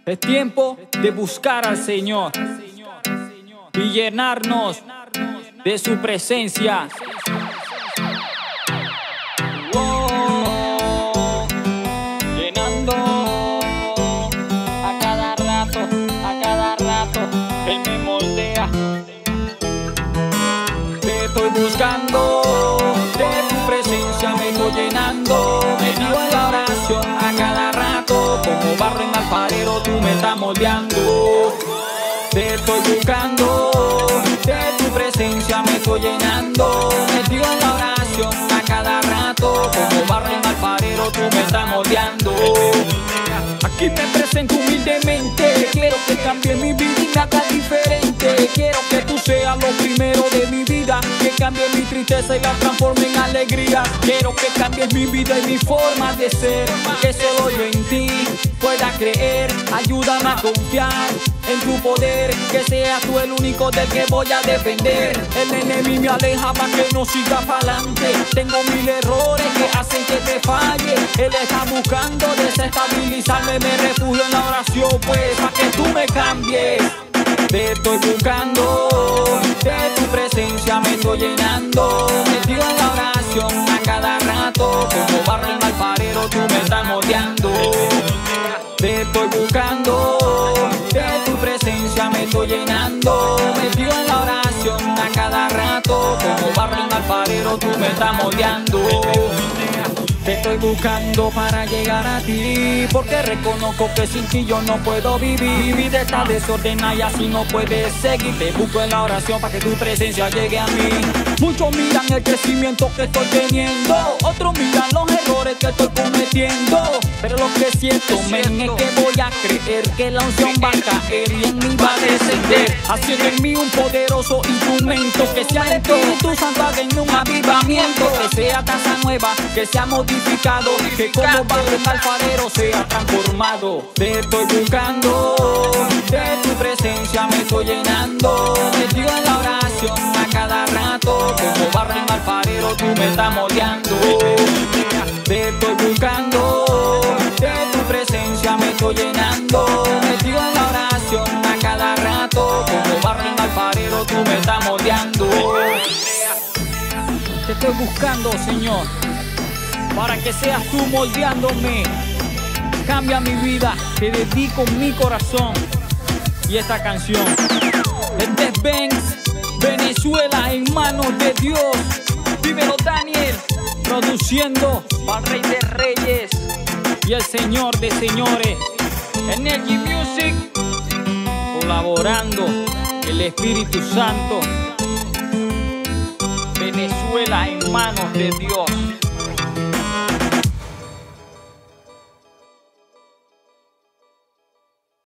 Es tiempo de buscar al Señor y llenarnos de su presencia. Oh, llenando a cada rato, Él me moldea. Te estoy buscando, de tu presencia me estoy llenando. Me dio en la oración a cada rato, como barro en alfarero tú me estás moldeando. Te estoy buscando, de tu presencia me estoy llenando. Me dio en la oración a cada rato, como barro en alfarero tú me estás moldeando. Aquí me presento humildemente, quiero que cambie mi vida y me haga diferente. Quiero que tú seas lo primero de mi vida, que cambie mi tristeza y la transforme en alegría. Quiero que cambies mi vida y mi forma de ser, que solo yo en ti pueda creer. Ayúdame a confiar en tu poder, que seas tú el único del que voy a depender. El enemigo me aleja para que no siga para adelante. Tengo mil errores que hacen que te falle. Él está buscando desestabilizarme, me refugio en la oración pues para que tú me cambies. Te estoy buscando, de tu presencia me estoy llenando. Metido en la oración a cada rato, como barro en alfarero tú me estás moldeando. Te estoy buscando, de tu presencia me estoy llenando. Metido en la oración a cada rato, como barro en alfarero tú me estás moldeando. Te estoy buscando para llegar a ti, porque reconozco que sin ti yo no puedo vivir. Mi vida está desordenada y así no puedes seguir. Te busco en la oración para que tu presencia llegue a mí. Muchos miran el crecimiento que estoy teniendo, otros miran los errores que estoy cometiendo. Pero lo que siento, men, es que voy a creer que la unción va a caer y en mí va a descender, haciendo en mí un poderoso instrumento. Que sea el Espíritu Santo en un avivamiento, que sea taza nueva, que sea modificado, que como barro en alfarero sea transformado. Te estoy buscando, de tu presencia me estoy llenando. Metido en la oración a cada rato, como barro en alfarero tú me estás moldeando. Te estoy buscando, de tu presencia me estoy llenando. Metido en la oración a cada rato, como barro en alfarero tú me estás moldeando. Te estoy buscando, Señor, para que seas tú moldeándome. Cambia mi vida, te dedico mi corazón y esta canción. Este es Benz, Venezuela en manos de Dios. Dímelo, Daniel, produciendo para el Rey de Reyes y el Señor de Señores. Energy Music, colaborando el Espíritu Santo. Venezuela en manos de Dios.